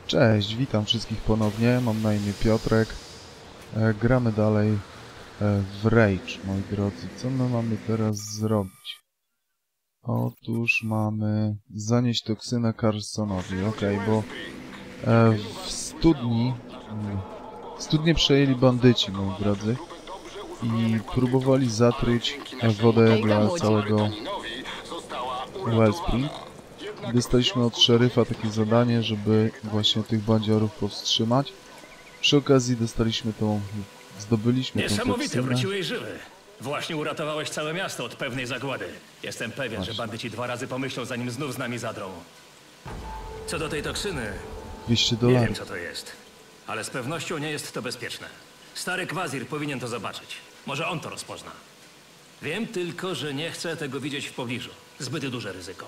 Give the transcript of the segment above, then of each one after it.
Cześć, witam wszystkich ponownie, mam na imię Piotrek. Gramy dalej w Rage, moi drodzy. Co my mamy teraz zrobić? Otóż mamy zanieść toksynę Carsonowi, bo w studnię przejęli bandyci, moi drodzy, i próbowali zatryć wodę dla całego Wellspring. Dostaliśmy od szeryfa takie zadanie, żeby właśnie tych bandziorów powstrzymać. Przy okazji zdobyliśmy tą Niesamowite, toksynę. wróciłeś żywy. Właśnie uratowałeś całe miasto od pewnej zagłady. Jestem pewien, że bandyci 2 razy pomyślą, zanim znów z nami zadrą. Co do tej toksyny, $200. nie wiem, co to jest. Ale z pewnością nie jest to bezpieczne. Stary Kwazir powinien to zobaczyć. Może on to rozpozna. Wiem tylko, że nie chcę tego widzieć w pobliżu. Zbyt duże ryzyko.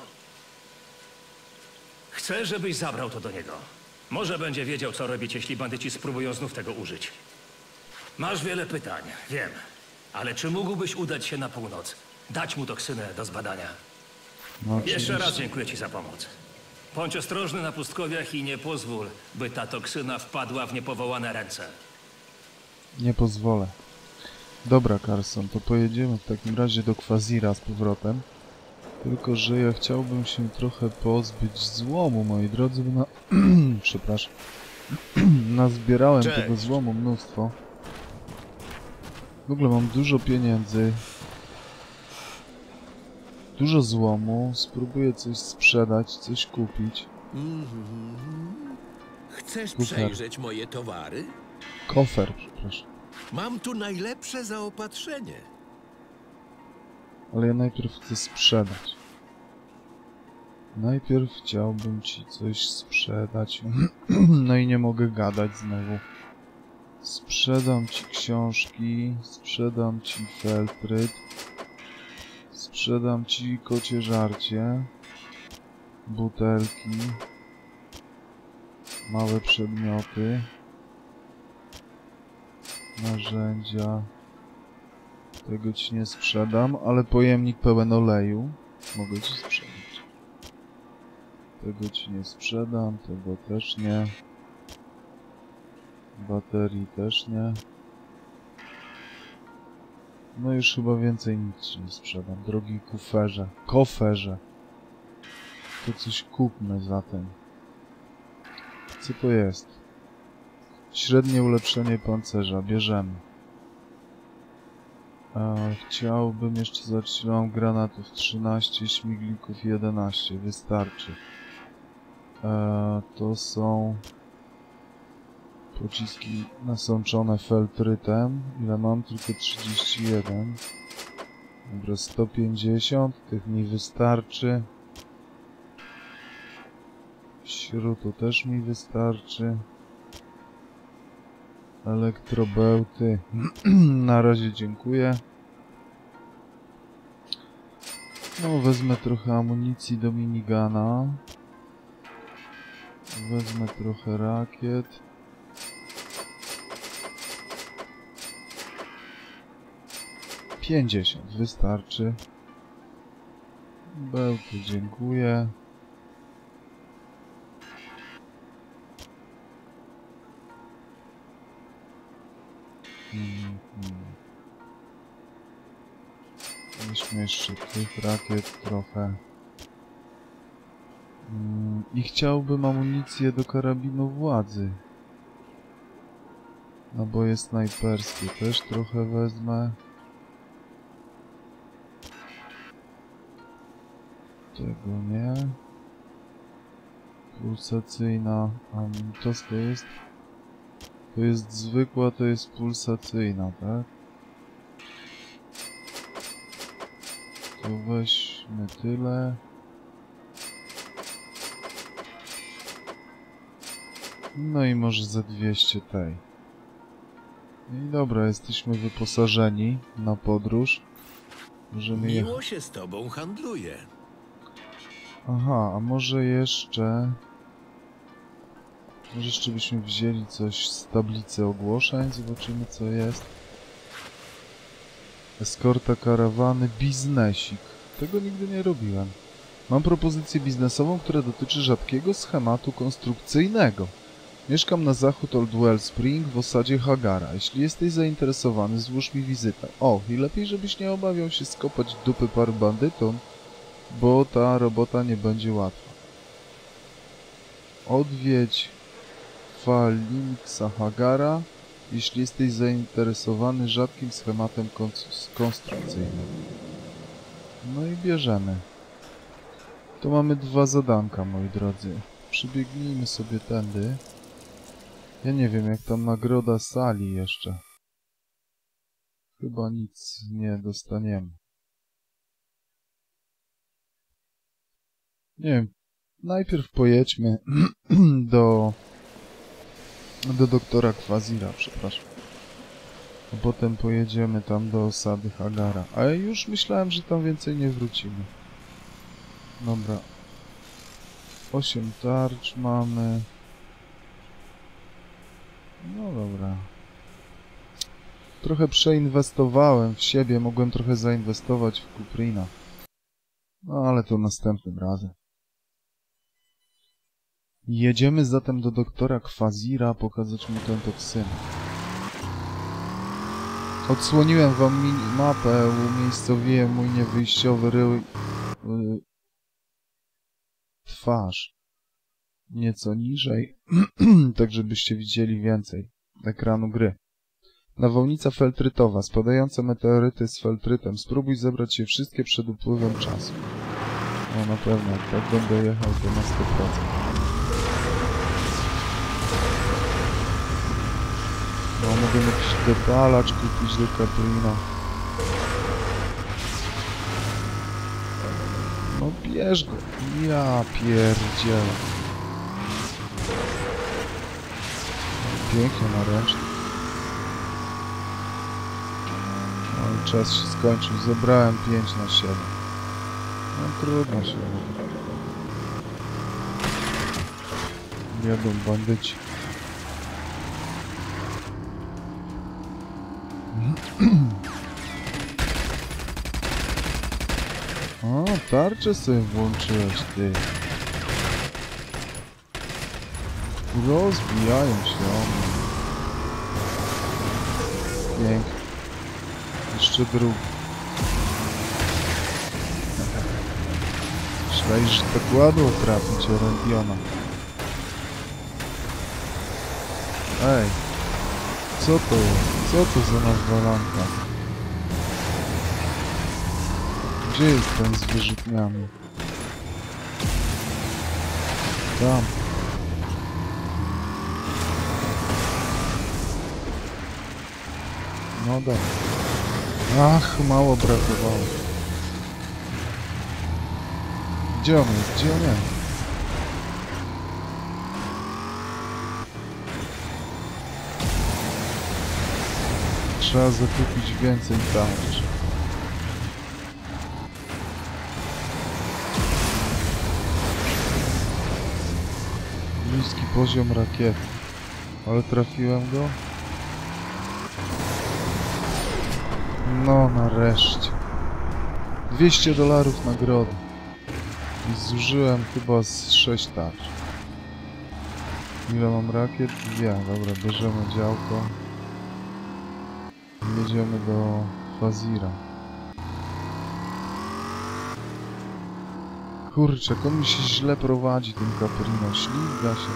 Chcę, żebyś zabrał to do niego. Może będzie wiedział, co robić, jeśli bandyci spróbują znów tego użyć. Masz wiele pytań, wiem. Ale czy mógłbyś udać się na północ? Dać mu toksynę do zbadania? No, Jeszcze raz dziękuję ci za pomoc. Bądź ostrożny na pustkowiach i nie pozwól, by ta toksyna wpadła w niepowołane ręce. Nie pozwolę. Dobra, Carson, to pojedziemy w takim razie do Kwazira z powrotem. Tylko że ja chciałbym się trochę pozbyć złomu, moi drodzy, bo przepraszam. Nazbierałem tego złomu mnóstwo. W ogóle mam dużo pieniędzy. Dużo złomu. Spróbuję coś sprzedać, coś kupić. Chcesz Kufer. przejrzeć moje towary? Kofer, przepraszam. Mam tu najlepsze zaopatrzenie. Ale ja najpierw chcę sprzedać. Najpierw chciałbym ci coś sprzedać. No i nie mogę gadać znowu. Sprzedam ci książki, sprzedam ci feltryt, sprzedam ci kocie żarcie, butelki, małe przedmioty, narzędzia. Tego ci nie sprzedam, ale pojemnik pełen oleju mogę ci sprzedać. Tego ci nie sprzedam, tego też nie. Baterii też nie. No już chyba więcej nic ci nie sprzedam. Drogi kuferze. Koferze. To coś kupmy zatem. Co to jest? Średnie ulepszenie pancerza. Bierzemy. Chciałbym jeszcze zobaczyć, ile mam granatów. 13, śmiglików 11. Wystarczy. To są pociski nasączone feltrytem. Ile mam? Tylko 31. Dobra, 150. Tych mi wystarczy. Śrutu też mi wystarczy. Elektrobełty. Na razie dziękuję. No, wezmę trochę amunicji do minigana. Wezmę trochę rakiet. $50 wystarczy. Bełty dziękuję. Weźmy jeszcze tych rakiet trochę. I chciałbym amunicję do karabinu władzy. Naboje snajperskie też trochę wezmę. Tego nie. Pulsacyjna. To jest? To jest zwykła, to jest pulsacyjna, tak? To weźmy tyle. No i może za 200 tej. I dobra, jesteśmy wyposażeni na podróż. Możemy jechać. Miło się z tobą handluje. Aha, a może jeszcze... Może jeszcze byśmy wzięli coś z tablicy ogłoszeń. Zobaczymy, co jest. Eskorta karawany, biznesik. Tego nigdy nie robiłem. Mam propozycję biznesową, która dotyczy rzadkiego schematu konstrukcyjnego. Mieszkam na zachód od Wellspring w osadzie Hagara. Jeśli jesteś zainteresowany, złóż mi wizytę. O, i lepiej, żebyś nie obawiał się skopać dupy paru bandytom, bo ta robota nie będzie łatwa. Odwiedź Phalanxa Hagara, jeśli jesteś zainteresowany rzadkim schematem konstrukcyjnym. No i bierzemy. Tu mamy 2 zadanka, moi drodzy. Przybiegnijmy sobie tędy. Ja nie wiem, jak tam nagroda sali jeszcze. Chyba nic nie dostaniemy. Nie wiem. Najpierw pojedźmy do doktora Kwazira, przepraszam. A potem pojedziemy tam do osady Hagara. A ja już myślałem, że tam więcej nie wrócimy. Dobra. 8 tarcz mamy. No dobra. Trochę przeinwestowałem w siebie. Mogłem trochę zainwestować w Kuprina. No ale to następnym razem. Jedziemy zatem do doktora Kwazira, pokazać mu tę toksynę. Odsłoniłem wam minimapę, umiejscowiłem mój niewyjściowy twarz nieco niżej, tak żebyście widzieli więcej ekranu gry. Nawałnica feltrytowa, spadające meteoryty z feltrytem. Spróbuj zebrać je wszystkie przed upływem czasu. No na pewno, jak tak będę jechał, to na 100%. No, mogę jakiś dopalacz kupić do Caprina. No bierz go. Ja pierdzielę. Pięknie na ręczny. No i czas się skończył. Zebrałem 5 na 7. No trudno się robi. Jadą bandyci. O, tarczę sobie włączyłeś, ty. Rozbijają się one. Pięknie. Jeszcze drugi. Myślałeś, że to kładło trafić Orendiona. Ej. Co to jest? Co to za nawalanka? Gdzie jest ten z wyrzutniami? Tam. No dobra. Ach, mało brakowało. Gdzie on jest? Gdzie on jest? Trzeba zakupić więcej tarcz. Niski poziom rakiety. Ale trafiłem go? No nareszcie. $200 nagrody. I zużyłem chyba z 6 tarcz. Ile mam rakiet? 2. Dobra, bierzemy działko. Jedziemy do Kwazira. Kurczę, komu się źle prowadzi ten Caprino. Ślizga się.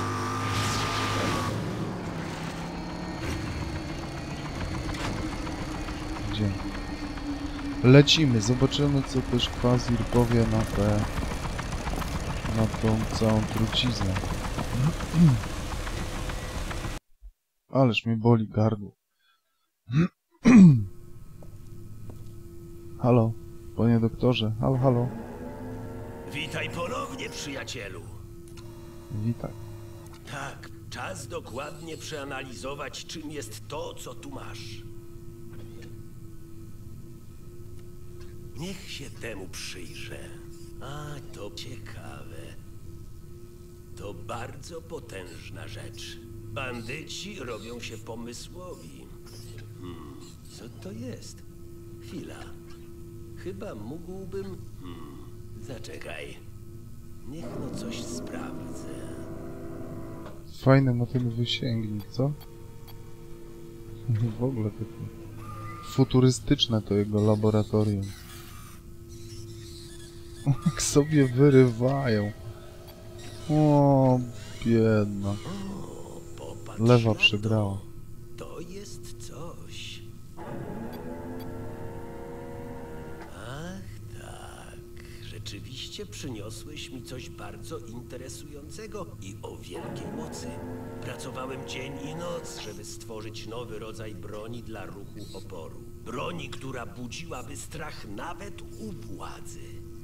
Gdzie? Lecimy, zobaczymy co też Kwazir powie na tą całą truciznę. Ależ mnie boli gardło. Halo, panie doktorze, halo, halo. Witaj ponownie, przyjacielu. Witaj. Tak, czas dokładnie przeanalizować, czym jest to, co tu masz. Niech się temu przyjrzę. A, to ciekawe. To bardzo potężna rzecz. Bandyci robią się pomysłowi. Co to jest? Chwila. Chyba mógłbym... Zaczekaj. Niech no coś sprawdzę. Fajny ma ten wysięgnik, co? W ogóle takie futurystyczne to jego laboratorium. Jak sobie wyrywają. O, biedna. O, popatrz Lewa na przegrała. To jest coś. Ach tak, rzeczywiście przyniosłeś mi coś bardzo interesującego i o wielkiej mocy. Pracowałem dzień i noc, żeby stworzyć nowy rodzaj broni dla ruchu oporu. Broni, która budziłaby strach nawet u władzy.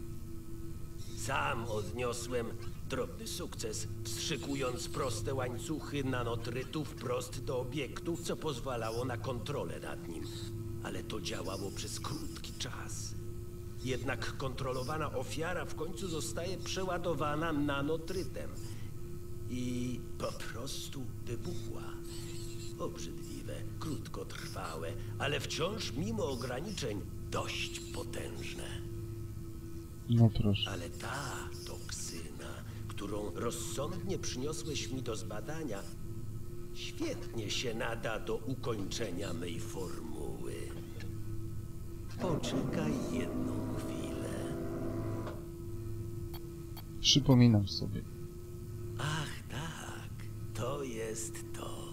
Sam odniosłem drobny sukces, wstrzykując proste łańcuchy nanotrytu wprost do obiektu, co pozwalało na kontrolę nad nim. Ale to działało przez krótki czas. Jednak kontrolowana ofiara w końcu zostaje przeładowana nanotrytem i po prostu wybuchła. Obrzydliwe, krótkotrwałe, ale wciąż mimo ograniczeń dość potężne. No proszę. Ale ta toksyna, którą rozsądnie przyniosłeś mi do zbadania, świetnie się nada do ukończenia mej formuły. Poczekaj jedną chwilę. Przypominam sobie. Ach tak, to jest to.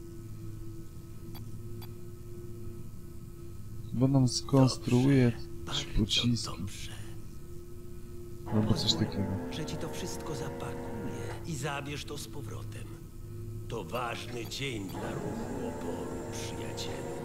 Bo nam skonstruuje Bardzo pociski. dobrze. Albo coś takiego. Że ci to wszystko zapakuje i zabierz to z powrotem. To ważny dzień dla ruchu oporu, przyjacielu.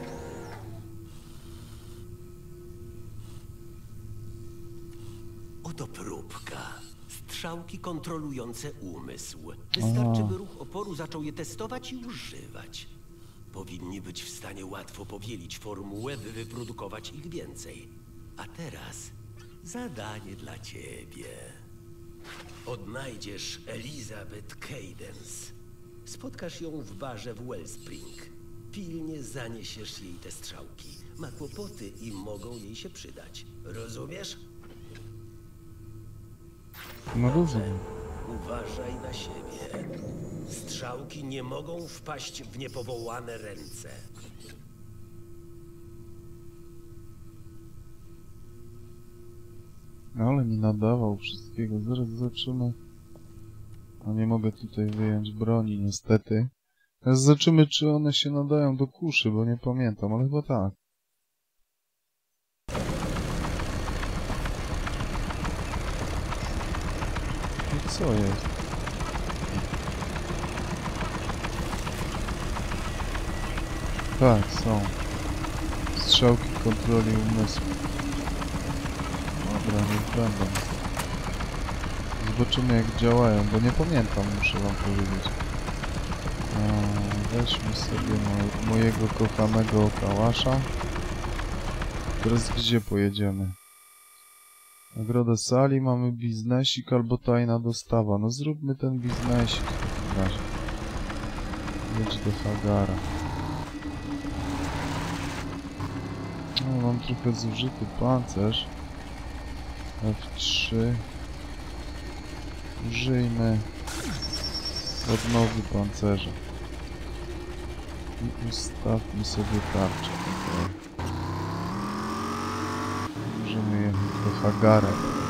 Oto próbka. Strzałki kontrolujące umysł. Wystarczy, by ruch oporu zaczął je testować i używać. Powinni być w stanie łatwo powielić formułę, by wyprodukować ich więcej. A teraz zadanie dla ciebie. Odnajdziesz Elizabeth Cadence. Spotkasz ją w barze w Wellspring. Pilnie zaniesiesz jej te strzałki. Ma kłopoty i mogą jej się przydać. Rozumiesz? No rozumiem. Uważaj na siebie. Strzałki nie mogą wpaść w niepowołane ręce. No ale mi nadawał wszystkiego. Zaraz zobaczymy. A nie mogę tutaj wyjąć broni, niestety. Teraz zobaczymy, czy one się nadają do kuszy, bo nie pamiętam, ale chyba tak. I co jest? Tak, są. Strzałki kontroli umysłu. Dobra, niech będą. Zobaczymy, jak działają, bo nie pamiętam, muszę wam powiedzieć. Weźmy sobie mojego kochanego kałasza. Teraz gdzie pojedziemy? Nagroda sali, mamy biznesik albo tajna dostawa. No zróbmy ten biznesik w takim razie. Jedź do Hagara. No, mam trochę zużyty pancerz. F3. Użyjmy odnowy pancerza. I ustawmy sobie tarczę. Możemy jechać do Hagara.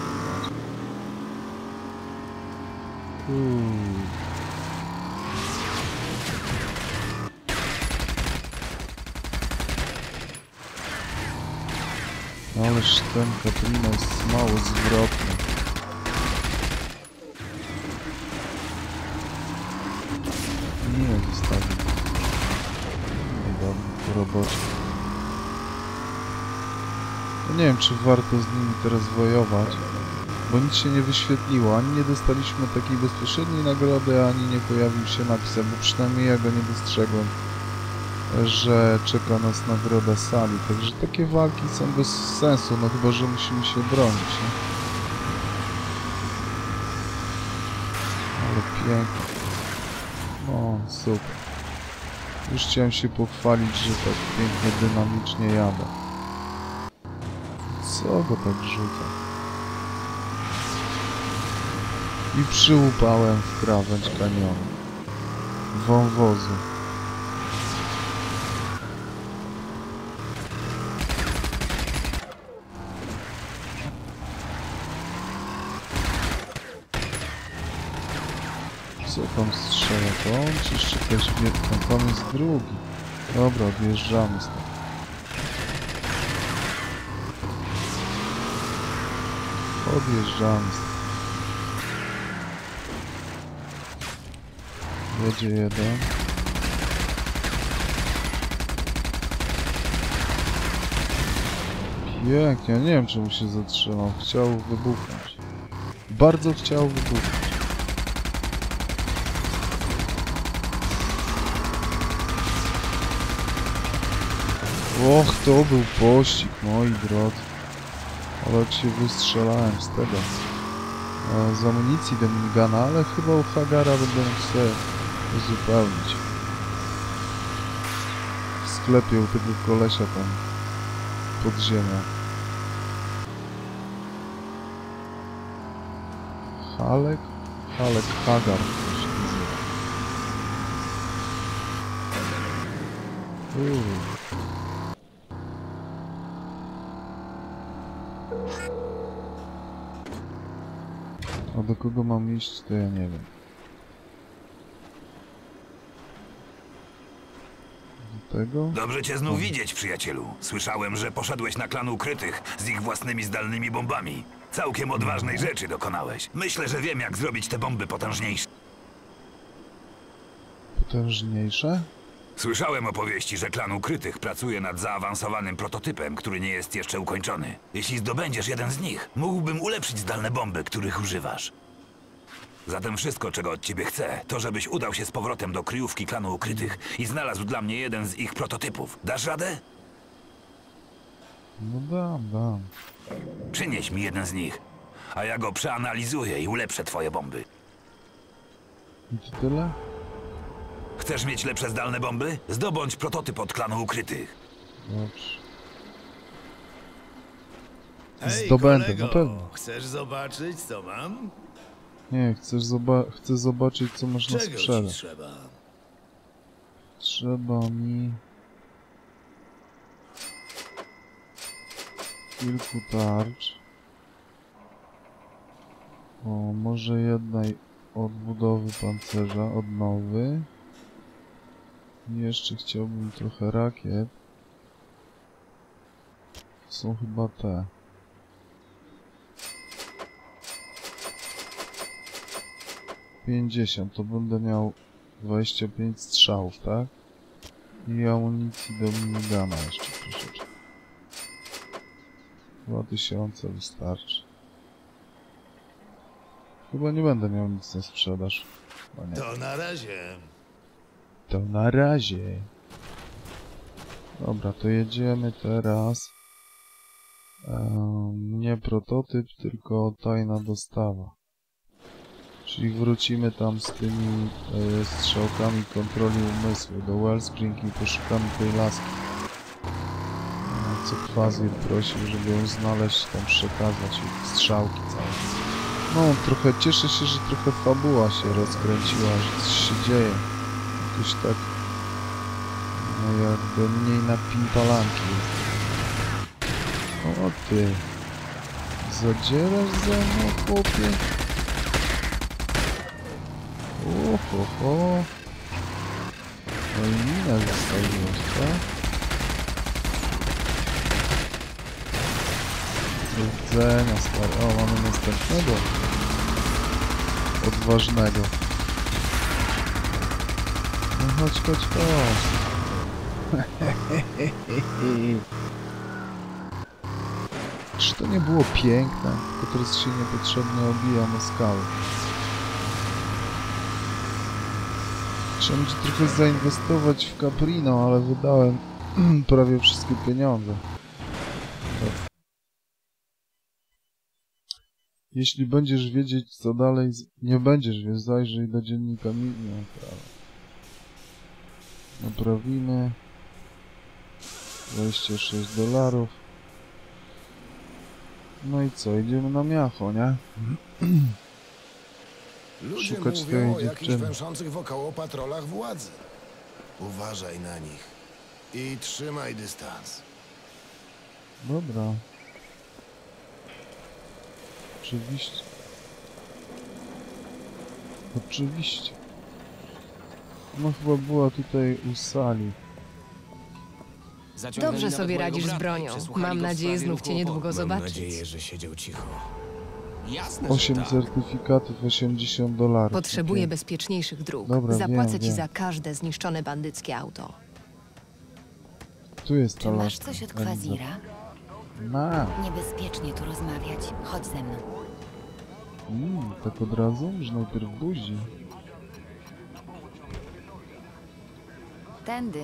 No ależ ten Katrina jest mało zwrotny. Nie zostawił. No dobra, po robocie. No nie wiem, czy warto z nimi teraz wojować, bo nic się nie wyświetliło. Ani nie dostaliśmy takiej bezpośredniej nagrody, ani nie pojawił się napis, bo przynajmniej ja go nie dostrzegłem, że czeka nas nagroda sali. Także takie walki są bez sensu, no chyba, że musimy się bronić, nie? Ale pięknie. No, super. Już chciałem się pochwalić, że tak pięknie, dynamicznie jadę. Co go tak rzuca? I przyłupałem w krawędź kanionu. wąwozu. Co tam strzela? To on czy jeszcze jakaś wielka? Tam jest drugi. Dobra, odjeżdżamy stąd. Odjeżdżamy stąd. Jedzie jeden. Pięknie, nie wiem czemu się zatrzymał. Chciał wybuchnąć. Bardzo chciał wybuchnąć. Och, to był pościg, moi drodzy. Ale jak się wystrzelałem z tego. Z amunicji do minigana, ale chyba u Hagara będę mógł sobie uzupełnić. W sklepie u tego kolesia tam pod ziemią. Halek Hagar to się nazywa. A do kogo mam iść, to ja nie wiem. Do tego? Dobrze cię znów widzieć, przyjacielu. Słyszałem, że poszedłeś na klan ukrytych z ich własnymi zdalnymi bombami. Całkiem odważnej rzeczy dokonałeś. Myślę, że wiem, jak zrobić te bomby potężniejsze. Potężniejsze? Słyszałem opowieści, że klan ukrytych pracuje nad zaawansowanym prototypem, który nie jest jeszcze ukończony. Jeśli zdobędziesz jeden z nich, mógłbym ulepszyć zdalne bomby, których używasz. Zatem wszystko, czego od ciebie chcę, to żebyś udał się z powrotem do kryjówki klanu ukrytych i znalazł dla mnie jeden z ich prototypów. Dasz radę? No dam. Przynieś mi jeden z nich, a ja go przeanalizuję i ulepszę twoje bomby. I to tyle? Chcesz mieć lepsze zdalne bomby? Zdobądź prototyp od klanu ukrytych. Dobrze. Hej, Zdobędę, kolego, na pewno. chcesz zobaczyć, co mam? Nie, chcę zobaczyć, co można Czego ci sprzedać. trzeba? Trzeba mi... kilku tarcz. O, może jednej odbudowy pancerza, odnowy. I jeszcze chciałbym trochę rakiet. To są chyba te. To będę miał 25 strzałów, tak? I amunicji do minigana jeszcze troszeczkę. 2000 wystarczy. Chyba nie będę miał nic na sprzedaż. Chyba nie. To na razie. To na razie. Dobra, to jedziemy teraz. Nie prototyp, tylko tajna dostawa. Czyli wrócimy tam z tymi strzałkami kontroli umysłu do Wellspring i poszukamy tej laski. Co Kwazir prosił, żeby ją znaleźć, tam przekazać i strzałki całe. No, trochę cieszę się, że trochę fabuła się rozkręciła, że coś się dzieje. Jakoś tak, no jakby mniej na pintalanki jest. O ty, zadzierasz ze mną, chłopie? Oho. No i minę zostawiłeś, tak? Do widzenia, stary. O, mamy następnego. Odważnego. No chodź. Czy to nie było piękne? Tylko teraz się niepotrzebnie obija na skały. Trzeba będzie trochę zainwestować w Caprino, ale wydałem prawie wszystkie pieniądze. Jeśli będziesz wiedzieć, co dalej... Nie będziesz, więc zajrzyj do dziennika Naprawimy. $26. No i co? Idziemy na miacho, nie? Ludzie szukać mówią tej o jakichś dziewczyny. węszących wokoło patrolach władzy. Uważaj na nich. I trzymaj dystans. Dobra. Oczywiście. Oczywiście. No chyba była tutaj u sali. Dobrze sobie radzisz z bronią. Mam nadzieję znów cię niedługo Mam zobaczyć. nadzieję, że siedział cicho. 8 certyfikatów, $80. Potrzebuję Okej. bezpieczniejszych dróg. Dobra, Zapłacę wiem, ci wiem. za każde zniszczone bandyckie auto. Tu jest Czy ta masz laska. coś od Elza. Kwazira? Ma. Niebezpiecznie tu rozmawiać. Chodź ze mną. Tak od razu? Że najpierw buzi. Tędy.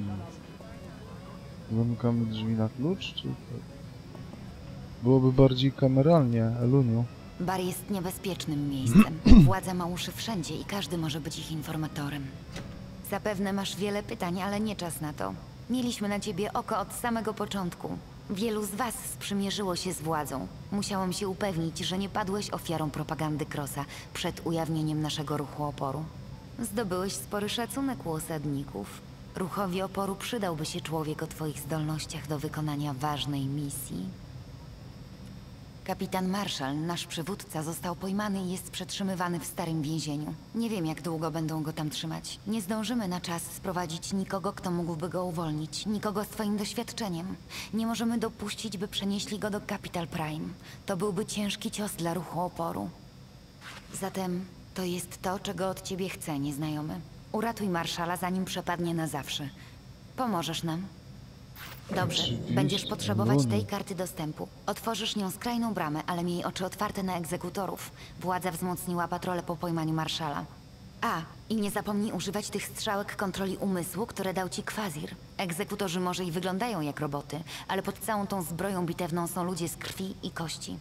Zamykamy drzwi na klucz, czy tak? Byłoby bardziej kameralnie, Eluniu. Bar jest niebezpiecznym miejscem. Władza ma uszy wszędzie i każdy może być ich informatorem. Zapewne masz wiele pytań, ale nie czas na to. Mieliśmy na ciebie oko od samego początku. Wielu z was sprzymierzyło się z władzą. Musiałam się upewnić, że nie padłeś ofiarą propagandy Crossa przed ujawnieniem naszego ruchu oporu. Zdobyłeś spory szacunek u osadników. Ruchowi oporu przydałby się człowiek o twoich zdolnościach do wykonania ważnej misji. Kapitan Marshall, nasz przywódca, został pojmany i jest przetrzymywany w starym więzieniu. Nie wiem, jak długo będą go tam trzymać. Nie zdążymy na czas sprowadzić nikogo, kto mógłby go uwolnić. Nikogo z twoim doświadczeniem. Nie możemy dopuścić, by przenieśli go do Capital Prime. To byłby ciężki cios dla ruchu oporu. Zatem to jest to, czego od ciebie chcę, nieznajomy. Uratuj Marszala, zanim przepadnie na zawsze. Pomożesz nam? Dobrze, Oczywiście, będziesz potrzebować Luni. tej karty dostępu. Otworzysz nią skrajną bramę, ale miej oczy otwarte na egzekutorów. Władza wzmocniła patrole po pojmaniu Marszala. A, i nie zapomnij używać tych strzałek kontroli umysłu, które dał ci Kwazir. Egzekutorzy może i wyglądają jak roboty, ale pod całą tą zbroją bitewną są ludzie z krwi i kości.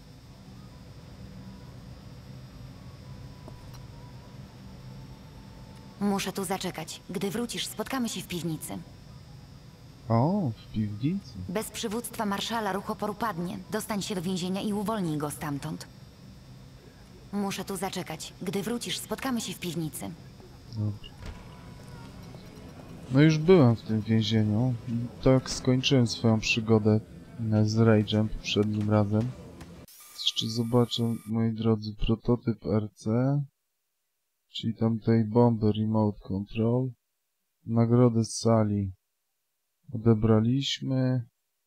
Muszę tu zaczekać. Gdy wrócisz, spotkamy się w piwnicy. O, w piwnicy. Bez przywództwa Marszala ruch oporu padnie. Dostań się do więzienia i uwolnij go stamtąd. Muszę tu zaczekać. Gdy wrócisz, spotkamy się w piwnicy. Dobrze. No już byłem w tym więzieniu. Tak skończyłem swoją przygodę z Rage'em poprzednim razem. Jeszcze zobaczę, moi drodzy, prototyp RC. Czyli tamtej bomby Remote Control. Nagrodę z sali odebraliśmy.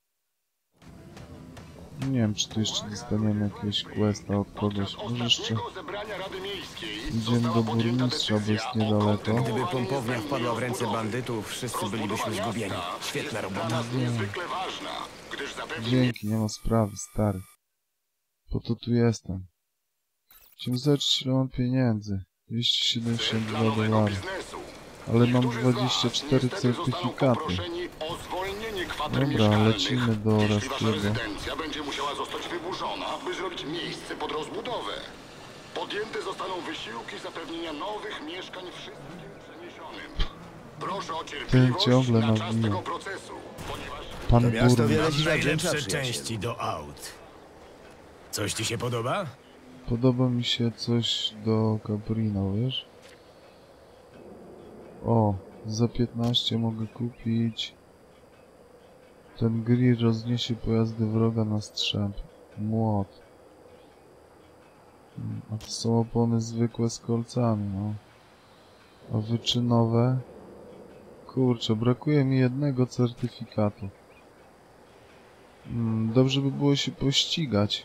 Nie wiem, czy tu jeszcze dostaniemy jakiegoś questa od kogoś. Może jeszcze idziemy do burmistrza, bo jest niedaleko. Gdyby pompownia wpadła w ręce bandytów, wszyscy bylibyśmy zgubieni. Świetna robota. Dzięki, nie ma sprawy, stary. Po to tu jestem. Chciałem zobaczyć, ile mam pieniędzy. $272. Ale mam 24 certyfikaty. Dobra, lecimy do Raskiego. Rezydencja będzie musiała zostać wyburzona, by zrobić miejsce pod rozbudowę. Podjęte zostaną wysiłki zapewnienia nowych mieszkań wszystkim przeniesionym. Proszę o cierpliwość ciągle na czas nawija. tego procesu, ponieważ Pan Miasto wiele burmistrz. ci zawdzięcza, Najlepsze przyjacielu. części do aut. Coś ci się podoba? Podoba mi się coś do Caprino, wiesz? O, za 15 mogę kupić. Ten grill rozniesie pojazdy wroga na strzęp. Młot. A to są opony zwykłe z kolcami, no. A wyczynowe? Kurczę, brakuje mi jednego certyfikatu. Dobrze by było się pościgać.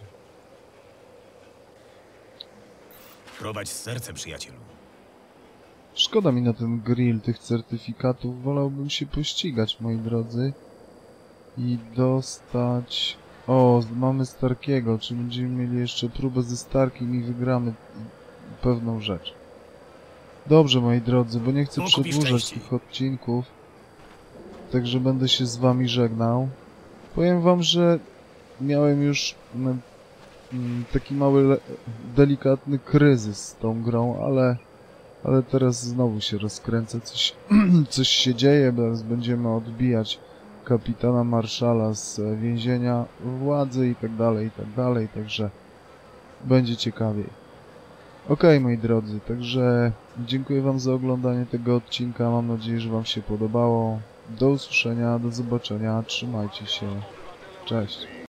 Prowadź z sercem, przyjacielu. Szkoda mi na ten grill tych certyfikatów. Wolałbym się pościgać, moi drodzy. I dostać... O, mamy Starkiego. Czy będziemy mieli jeszcze próbę ze Starkiem i wygramy pewną rzecz. Dobrze, moi drodzy, bo nie chcę No, kupisz przedłużać części. tych odcinków. Także będę się z wami żegnał. Powiem wam, że miałem już taki mały, delikatny kryzys z tą grą, ale teraz znowu się rozkręca, coś się dzieje, teraz będziemy odbijać kapitana Marszala z więzienia władzy i tak dalej, także będzie ciekawiej. Okej, moi drodzy, także dziękuję wam za oglądanie tego odcinka. Mam nadzieję, że wam się podobało. Do usłyszenia, do zobaczenia. Trzymajcie się. Cześć.